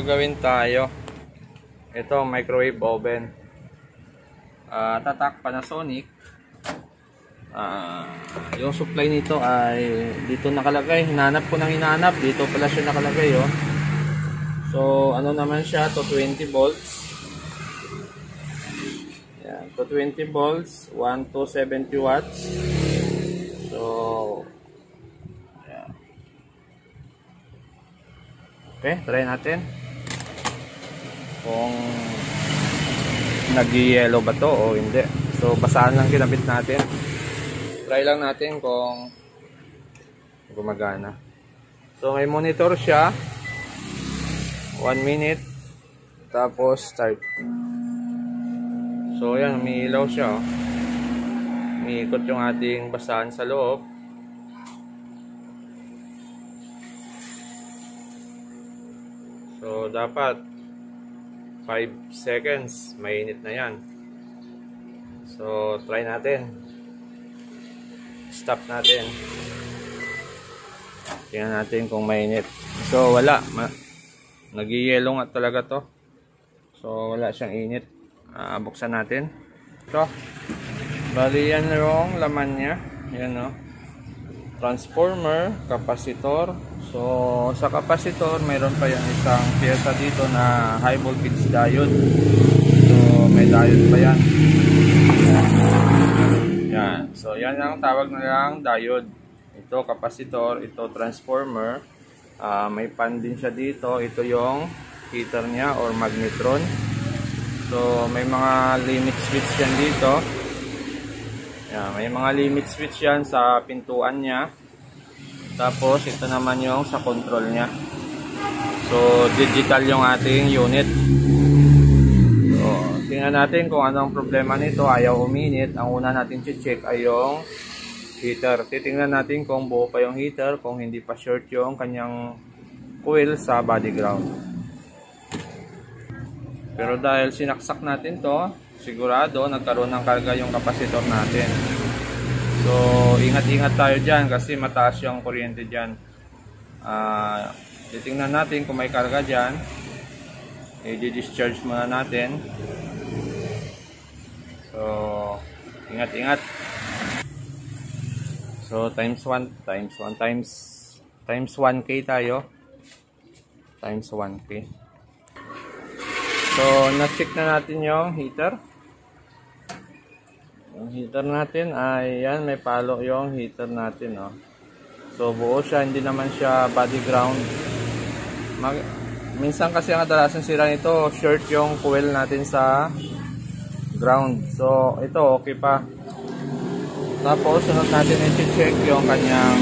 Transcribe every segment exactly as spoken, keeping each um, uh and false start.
gagawin tayo. Ito, microwave oven. Uh, tatak Panasonic. Uh, yung supply nito ay dito nakalagay. Hinanap ko ng hinanap. Dito pala siya nakalagay. Oh. So, ano naman siya? two twenty volts. Yan, two twenty volts. one to seventy watts. So, yan. Okay, try natin. Kung nag-yellow ba to o hindi. So, basahan lang kinabit natin. Try lang natin kung gumagana. So, may monitor siya. one minute. Tapos, start. So, yan. Umiilaw siya. Oh. Umiikot yung ating basahan sa loob. So, dapat five seconds. Mainit na yan. So, try natin. Stop natin. Tingnan natin kung mainit. So, wala. Nag-yellow nga talaga to. So, wala siyang init. Uh, buksan natin. Ito. Bali, yan yung laman niya. Yan, no. Transformer, kapasitor. So, sa kapasitor, mayroon pa yung isang pyesa dito na high voltage diode. So, may diode pa yan. Yan. So, yan ang tawag na lang diode. Ito, kapasitor. Ito, transformer. Uh, may pan din siya dito. Ito yung heater niya or magnetron. So, may mga limit switch yan dito. Yan, may mga limit switch yan sa pintuan niya. Tapos, ito naman yung sa control niya. So, digital yung ating unit. So, tingnan natin kung anong problema nito. Ayaw uminit. Ang una natin check ay yung heater. Titingnan natin kung buo pa yung heater, kung hindi pa short yung kanyang coil sa body ground. Pero dahil sinaksak natin to, sigurado nagkaroon ng karga yung kapasitor natin. So, ingat-ingat tayo dyan kasi mataas yung kuryente dyan. Uh, titingnan natin kung may karga dyan. I-discharge muna natin. So, ingat-ingat. So, times one, times one, times, times one K tayo. Times one K. So, na-check na natin yung heater. Yung heater natin ay, yan, may palo yung heater natin, oh. So, buo siya, hindi naman siya body ground. Mag minsan kasi ang kadalasan sira nito, short yung coil natin sa ground. So, ito, okay pa. Tapos, sunod natin i-check yung kanyang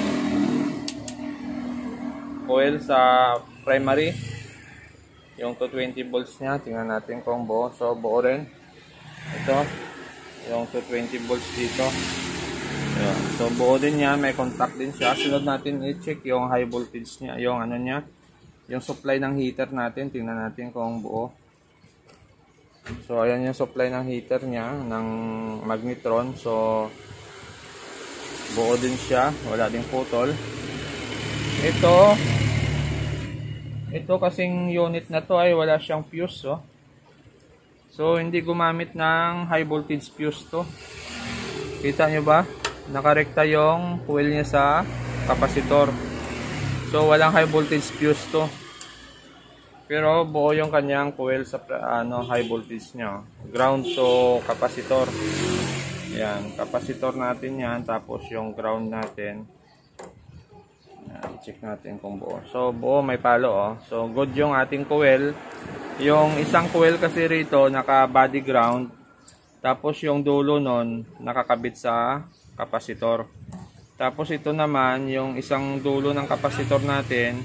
coil sa primary. Yung two twenty volts niya. Tingnan natin kung buo. So, buo rin. Ito. Yung two twenty volts dito. Ayan. So, buo din niya. May contact din siya. Sunod natin i-check yung high voltage niya. Yung ano niya. Yung supply ng heater natin. Tingnan natin kung buo. So, ayan yung supply ng heater niya. Ng magnetron. So, buo din siya. Wala ding putol. Ito. Ito kasing unit na to ay wala siyang fuse. Oh. So, hindi gumamit ng high voltage fuse to. Kita nyo ba? Nakarekta yung coil niya sa kapasitor. So, walang high voltage fuse to. Pero, buo yung kanyang coil sa ano, high voltage niya. Ground to kapasitor. Yan, kapasitor natin yan. Tapos, yung ground natin. Yan, check natin kung buo. So, buo, may palo. Oh. So, good yung ating coil. Yung isang coil kasi rito, naka body ground. Tapos yung dulo nun, nakakabit sa kapasitor. Tapos ito naman, yung isang dulo ng kapasitor natin,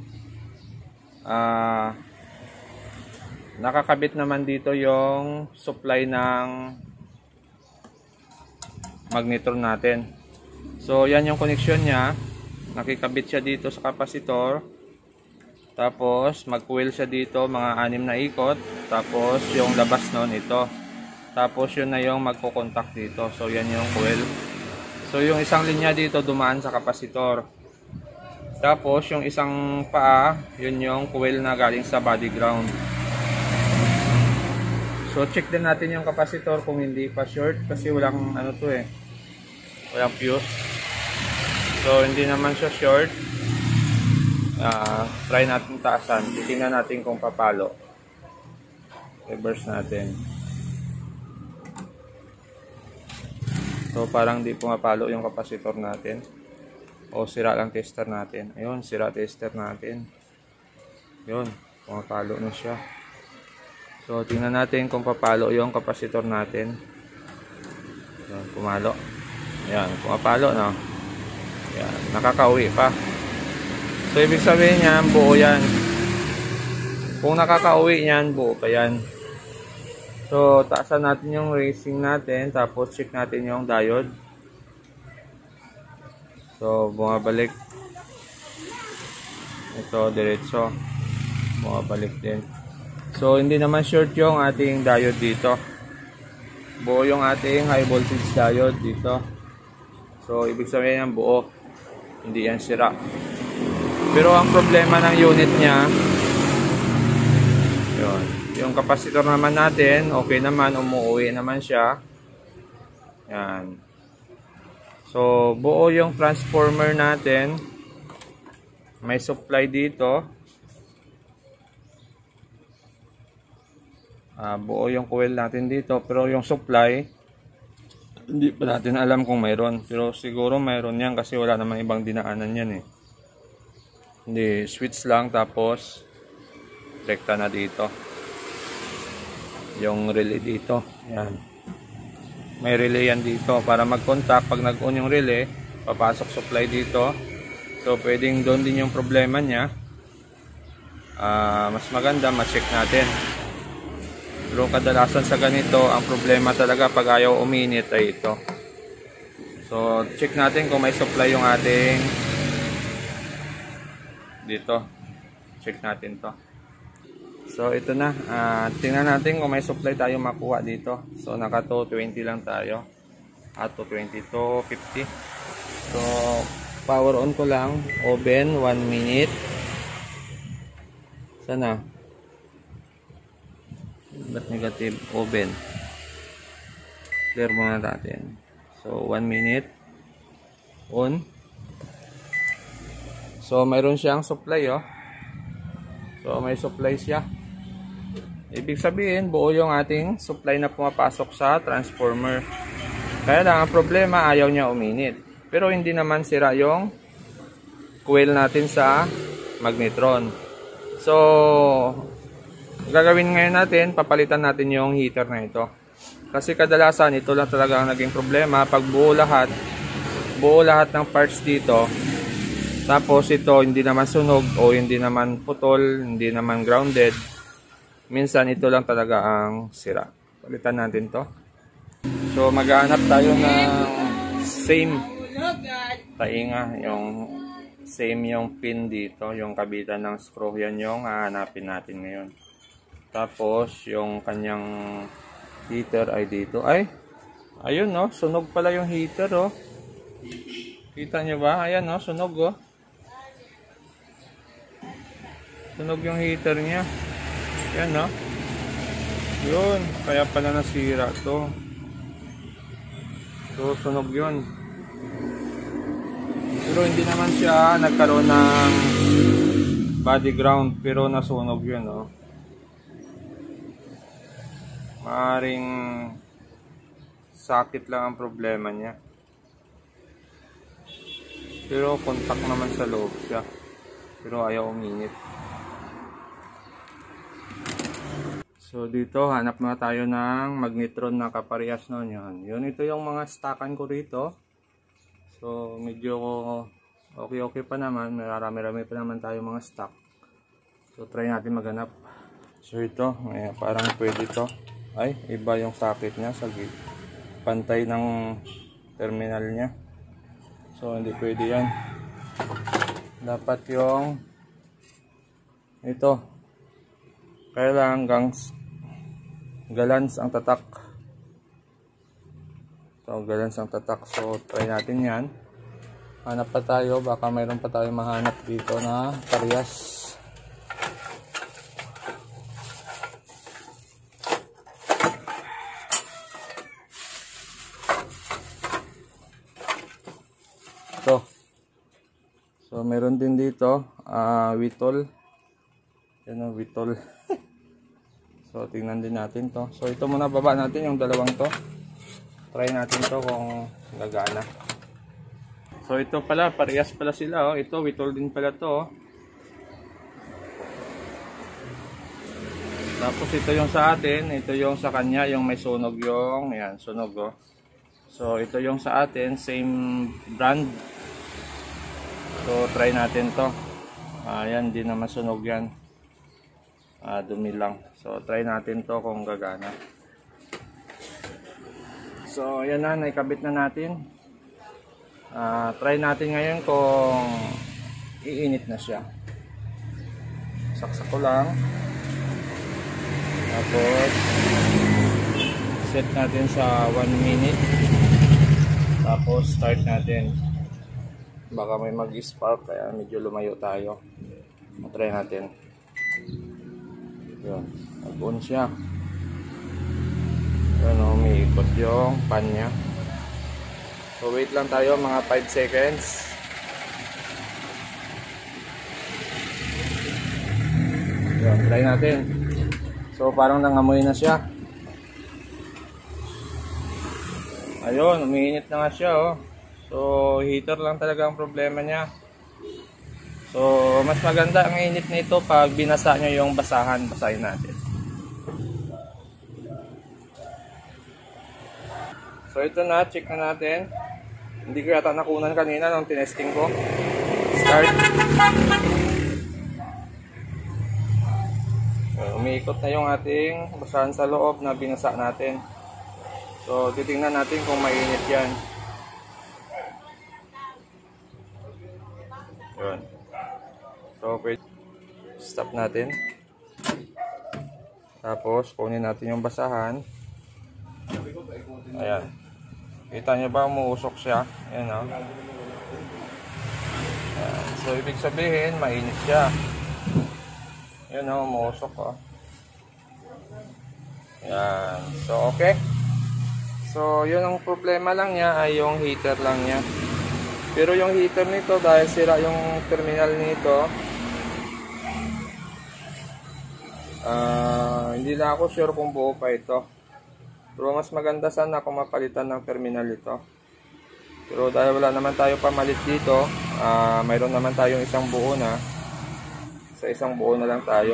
uh, nakakabit naman dito yung supply ng magnetron natin. So yan yung connection niya. Nakikabit siya dito sa kapasitor. Tapos, mag-coil siya dito, mga anim na ikot. Tapos, yung labas nun, ito. Tapos, yun na yung magko-contact dito. So, yan yung coil. So, yung isang linya dito, dumaan sa kapasitor. Tapos yung isang paa, yun yung coil na galing sa body ground. So check din natin yung capacitor kung hindi pa short kasi walang ano to eh. Walang fuse. So hindi naman siya short. Uh, try natin taasan. Titingnan natin kung papalo. Reverse natin. So parang di pumapalo yung capacitor natin. O sira lang tester natin. Ayun, sira tester natin. Yun, pumapalo na siya. So tingnan natin kung papalo yung capacitor natin. Yun, pumalo. Ayan, pumapalo no. Ayan, nakakauwi pa. So ibig sabihin niyan, buo yan. Kung nakakauwi niyan, buo pa yan. So taasan natin yung racing natin. Tapos check natin yung diode. So, bumabalik. Ito, diretso. Bumabalik din. So, hindi naman short yung ating diode dito. Buo yung ating high voltage diode dito. So, ibig sabihin yan buo. Hindi yan sira. Pero ang problema ng unit niya, yun. Yung capacitor naman natin, okay naman, umuwi naman siya. Yan. So, buo yung transformer natin. May supply dito. Uh, buo yung coil natin dito. Pero yung supply, hindi pa natin alam kung mayroon. Pero siguro mayroon yan kasi wala namang ibang dinaanan yan eh. Hindi, switch lang tapos rekta na dito. Yung relay dito. Yan. May relay yan dito para mag-contact. Pag nag-on yung relay, papasok supply dito. So pwedeng doon din yung problema niya. uh, Mas maganda ma-check natin. Pero kadalasan sa ganito, ang problema talaga pag ayaw uminit ay ito. So check natin kung may supply yung ating dito. Check natin to. So ito na, uh, tingnan natin kung may supply tayo makuha dito. So naka two twenty lang tayo at two twenty, two fifty. So power on ko lang. Oven, one minute. Sana ba't negative? Oven, clear muna natin. So one minute on. So mayroon siyang supply oh. So may supply siya. Ibig sabihin, buo yung ating supply na pumapasok sa transformer. Kaya lang, ang problema, ayaw niya uminit. Pero hindi naman sira yung coil natin sa magnetron. So, gagawin ngayon natin, papalitan natin yung heater na ito. Kasi kadalasan, ito lang talaga ang naging problema. Pag buo lahat, buo lahat ng parts dito, tapos ito hindi naman sunog o hindi naman putol, hindi naman grounded. Minsan ito lang talaga ang sira. Palitan natin to. So maghahanap tayo ng same tainga, yung same yung pin dito, yung kabitan ng screw, yan yung hahanapin natin ngayon. Tapos yung kanyang heater ay dito. Ay, ayun no, sunog pala yung heater oh. Kita nyo ba? Ayan no, sunog oh. Sunog yung heater niya. Yan no. Yun. Kaya pala nasira to. So sunog yun. Pero hindi naman siya nagkaroon ng body ground. Pero nasunog yun no. Maaring sakit lang ang problema niya. Pero contact naman sa loob siya. Pero ayaw uminit. So dito hanap na tayo ng magnetron na kaparehas noon yun. Yun, ito yung mga stockan ko rito. So medyo okay okay pa naman. Marami-rami pa naman tayo mga stock. So try natin maghanap. So ito, may parang pwede to. Ay, iba yung socket niya sa pantay ng terminal niya. So hindi pwede yan. Dapat yung ito. Kailangan hanggang galans ang tatak. So galans ang tatak. So try natin yan. Hanap pa tayo, baka mayroon pa tayo mahanap dito na parehas. Ito. So meron din dito, uh, Witol. Yan o, Witol. So tingnan din natin to. So ito muna, baba natin yung dalawang to. Try natin to kung gagana. So ito pala, parehas pala sila oh. Ito Witol din pala to oh. Tapos ito yung sa atin, ito yung sa kanya, yung may sunog yung, ayan, sunog oh. So ito yung sa atin, same brand. So try natin to. Ayan, di naman sunog yan. Ah, dumi lang. So try natin to kung gagana. So ayan na, naikabit na natin. Uh, try natin ngayon kung iinit na siya. Saksak ko lang. Tapos set natin sa one minute. Tapos start natin. Baka may mag-spark kaya medyo lumayo tayo. Try natin. Yun, nag-on siya. Yun, umiikot yung pan niya. So wait lang tayo mga five seconds. Yun, try natin. So parang nangamoy na siya. Ayun, umiinit na nga siya oh. So heater lang talaga ang problema niya. So mas maganda ang init nito pag binasa nyo yung basahan. Basahin natin. So ito na, check na natin. Hindi ko yata nakunan kanina nung tinesting ko. Start. So, umiikot na yung ating basahan sa loob na binasa natin. So titingnan natin kung mainit yan. Yun. So okay. Stop natin. Tapos kunin natin yung basahan. Ayan. Kita nyo ba umuusok siya? Ayan o. Ayan. So ibig sabihin mainit siya. Ayan o, umuusok o. Ayan. So okay. So yun ang problema lang niya ay yung heater lang niya. Pero yung heater nito dahil sira yung terminal nito, uh, hindi na ako sure kung buo pa ito. Pero mas maganda sana kung mapalitan ng terminal ito. Pero dahil wala naman tayo pamalit dito, uh, mayroon naman tayong isang buo na. Sa isang buo na lang tayo.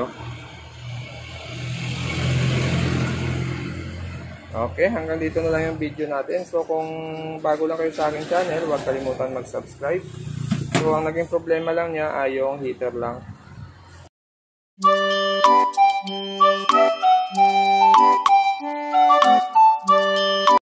Okay, hanggang dito na lang yung video natin. So kung bago lang kayo sa aking channel, huwag kalimutan mag-subscribe. So ang naging problema lang niya ay yung heater lang.